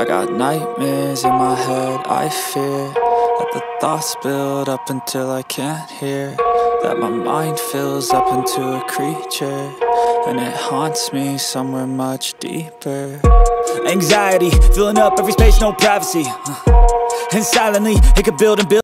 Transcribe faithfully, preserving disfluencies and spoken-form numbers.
got nightmares in my head, I fear that the thoughts build up until I can't hear, that my mind fills up into a creature, and it haunts me somewhere much deeper. Anxiety, filling up every space, no privacy, and silently, it could build and build.